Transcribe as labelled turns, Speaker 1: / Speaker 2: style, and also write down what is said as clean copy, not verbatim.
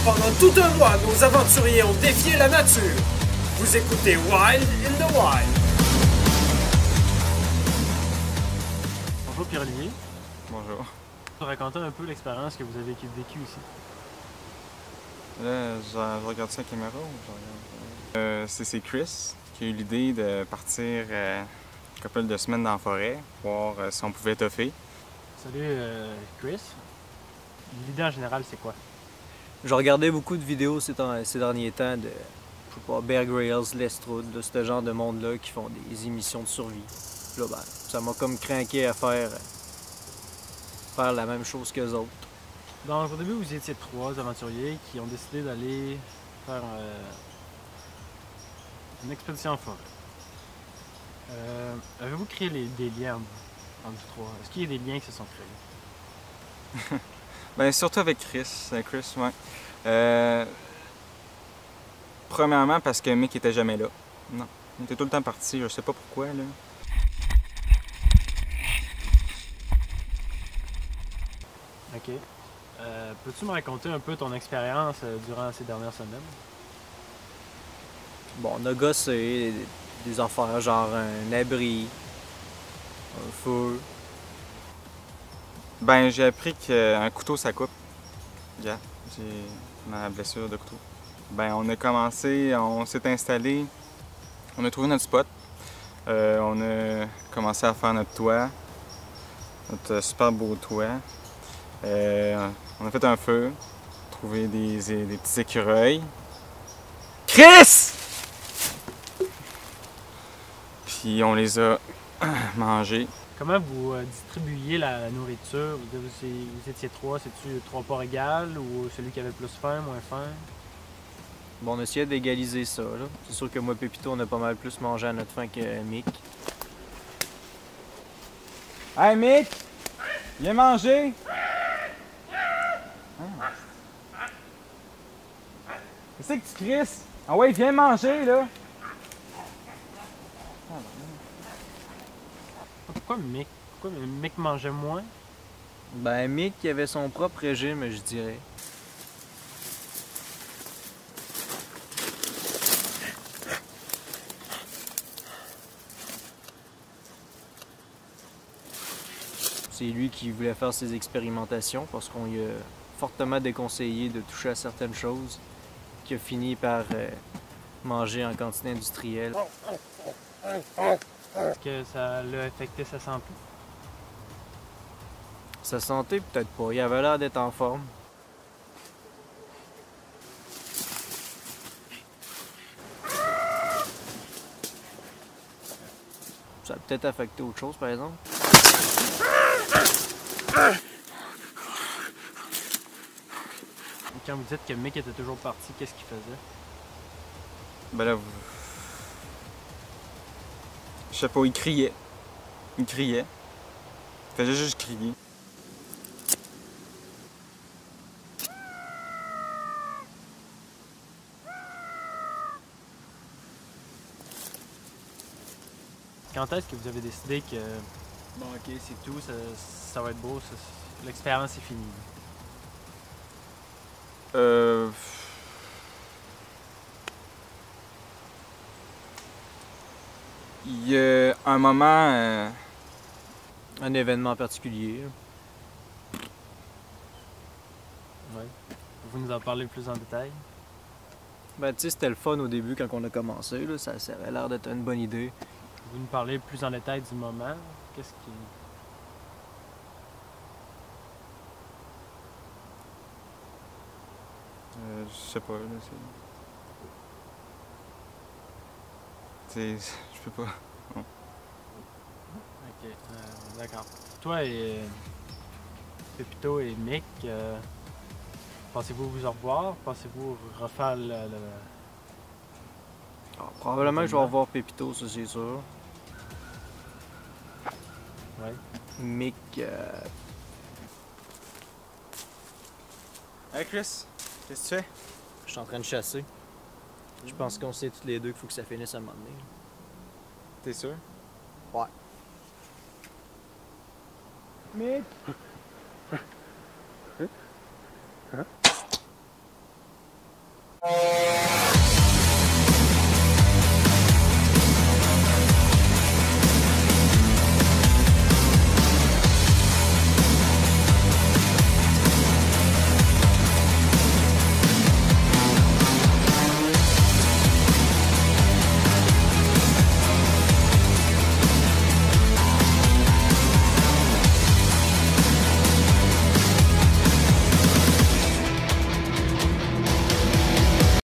Speaker 1: Pendant tout un mois, nos aventuriers ont défié la nature. Vous écoutez Wild in the Wild.
Speaker 2: Bonjour Pierre-Olivier.
Speaker 3: Bonjour.
Speaker 2: Vous raconter un peu l'expérience que vous avez vécue ici.
Speaker 3: Là, je regarde ça à la caméra ou je regarde... c'est Chris qui a eu l'idée de partir une couple de semaines dans la forêt, voir si on pouvait toffer.
Speaker 2: Salut Chris. L'idée en général, c'est quoi?
Speaker 4: Je regardais beaucoup de vidéos ces derniers temps de, je sais pas, Bear Grylls, Lestrade, de ce genre de monde-là qui font des émissions de survie. Là, ben, ça m'a comme craqué à faire la même chose qu'eux autres.
Speaker 2: Donc au début, vous étiez 3 aventuriers qui ont décidé d'aller faire une expédition en forêt. Avez-vous créé des liens entre vous 3? Est-ce qu'il y a des liens qui se sont créés?
Speaker 3: Ben surtout avec Chris, ouais. Premièrement parce que Mick était jamais là. Non, il était tout le temps parti, je sais pas pourquoi là.
Speaker 2: Ok. Peux-tu me raconter un peu ton expérience durant ces dernières semaines?
Speaker 4: Bon, on a gossé des affaires genre un abri, un feu.
Speaker 3: Ben j'ai appris qu'un couteau ça coupe. Yeah, j'ai ma blessure de couteau. Ben on a commencé, on s'est installé, on a trouvé notre spot. On a commencé à faire notre toit, notre super beau toit. On a fait un feu, trouvé des petits écureuils. Chris! Puis on les a mangés.
Speaker 2: Comment vous distribuiez la nourriture? Vous étiez 3, c'est-tu 3 parts égales ou celui qui avait plus faim, moins faim?
Speaker 4: Bon, on essayait d'égaliser ça, là. C'est sûr que moi et Pépito, on a pas mal plus mangé à notre faim que Mick.
Speaker 3: Hey Mick! Viens manger! Qu'est-ce que tu crisses? Ah ouais, viens manger là!
Speaker 2: Pourquoi Mick? Pourquoi Mick mangeait moins?
Speaker 4: Ben, Mick, il avait son propre régime, je dirais. C'est lui qui voulait faire ses expérimentations parce qu'on lui a fortement déconseillé de toucher à certaines choses, qui a fini par manger en quantité industrielle.
Speaker 2: Est-ce que ça l'a affecté sa santé?
Speaker 4: Sa santé, peut-être pas. Il avait l'air d'être en forme. Ça a peut-être affecté autre chose, par exemple.
Speaker 2: Quand vous dites que Mick était toujours parti, qu'est-ce qu'il faisait?
Speaker 3: Ben là, je sais pas, il criait. Il criait. Il faisait juste crier.
Speaker 2: Quand est-ce que vous avez décidé que bon ok c'est tout, ça va être beau, l'expérience est finie?
Speaker 3: Il y a un moment...
Speaker 4: Un événement particulier.
Speaker 2: Ouais. Vous nous en parlez plus en détail?
Speaker 4: Ben, tu sais, c'était le fun au début quand on a commencé, là. Ça avait l'air d'être une bonne idée.
Speaker 2: Vous nous parlez plus en détail du moment? Qu'est-ce qui...
Speaker 3: je sais pas, là, c'est... Je peux pas... Non.
Speaker 2: Ok, d'accord. Toi et Pépito et Mick, pensez-vous vous au revoir? Pensez-vous refaire
Speaker 4: Alors, probablement que je vais revoir Pépito, ça c'est sûr.
Speaker 2: Ouais.
Speaker 4: Mick,
Speaker 3: Hey Chris, qu'est-ce que tu fais?
Speaker 4: je suis en train de chasser. Je pense qu'on sait tous les deux qu'il faut que ça finisse à un moment donné.
Speaker 3: T'es sûr?
Speaker 4: Ouais.
Speaker 3: Mick!
Speaker 4: Hein?